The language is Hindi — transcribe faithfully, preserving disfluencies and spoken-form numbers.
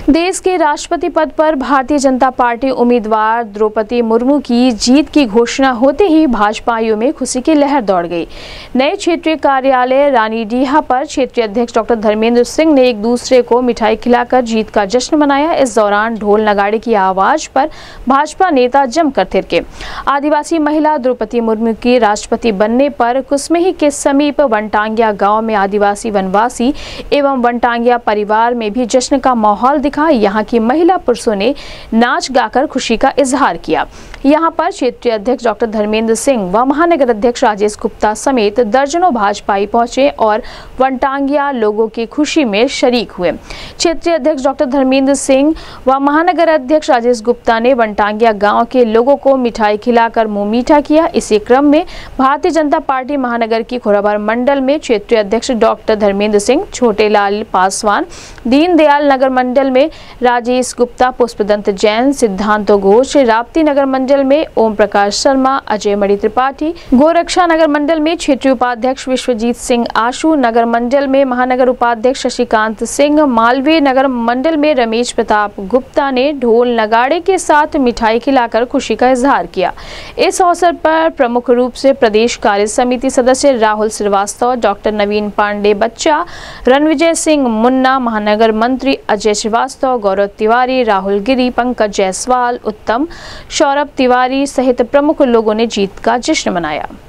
देश के राष्ट्रपति पद पर भारतीय जनता पार्टी उम्मीदवार द्रौपदी मुर्मू की जीत की घोषणा होते ही भाजपाइयों में खुशी की लहर दौड़ गई। नए क्षेत्रीय कार्यालय रानीडीहा पर क्षेत्रीय अध्यक्ष डॉक्टर धर्मेंद्र सिंह ने एक दूसरे को मिठाई खिलाकर जीत का जश्न मनाया। इस दौरान ढोल नगाड़े की आवाज पर भाजपा नेता जमकर थिरके। आदिवासी महिला द्रौपदी मुर्मू की राष्ट्रपति बनने पर कुसमेही के समीप वनटांगिया गाँव में आदिवासी वनवासी एवं वनटांगिया परिवार में भी जश्न का माहौल दिखा। यहाँ की महिला पुरुषों ने नाच गाकर खुशी का इजहार किया। यहाँ पर क्षेत्रीय अध्यक्ष डॉक्टर धर्मेंद्र सिंह व महानगर अध्यक्ष राजेश गुप्ता समेत दर्जनों भाजपाई पहुंचे और वनटांगिया लोगों की खुशी में शरीक हुए। क्षेत्रीय अध्यक्ष डॉक्टर धर्मेंद्र सिंह व महानगर अध्यक्ष राजेश गुप्ता ने वनटांगिया गांव के लोगों को मिठाई खिलाकर मुंह मीठा किया। इसी क्रम में भारतीय जनता पार्टी महानगर की खोराबार मंडल में क्षेत्रीय अध्यक्ष डॉक्टर धर्मेंद्र सिंह, छोटेलाल पासवान, दीनदयाल नगर मंडल में राजेश गुप्ता, पुष्पदंत जैन, सिद्धांत घोष, राप्ती नगर मंडल में ओम प्रकाश शर्मा, अजय मणि त्रिपाठी, गोरक्षा नगर मंडल में क्षेत्रीय उपाध्यक्ष विश्वजीत सिंह आशु, नगर मंडल में महानगर उपाध्यक्ष शशिकांत सिंह, मालवीय नगर मंडल में रमेश प्रताप गुप्ता ने ढोल नगाड़े के साथ मिठाई खिलाकर खुशी का इजहार किया। इस अवसर पर प्रमुख रूप से प्रदेश कार्य समिति सदस्य राहुल श्रीवास्तव, डॉक्टर नवीन पांडे बच्चा, रणविजय सिंह मुन्ना, महानगर मंत्री अजय श्रीवास्तव, गौरव तिवारी, राहुल गिरी, पंकज जायसवाल, उत्तम, सौरभ तिवारी सहित प्रमुख लोगों ने जीत का जश्न मनाया।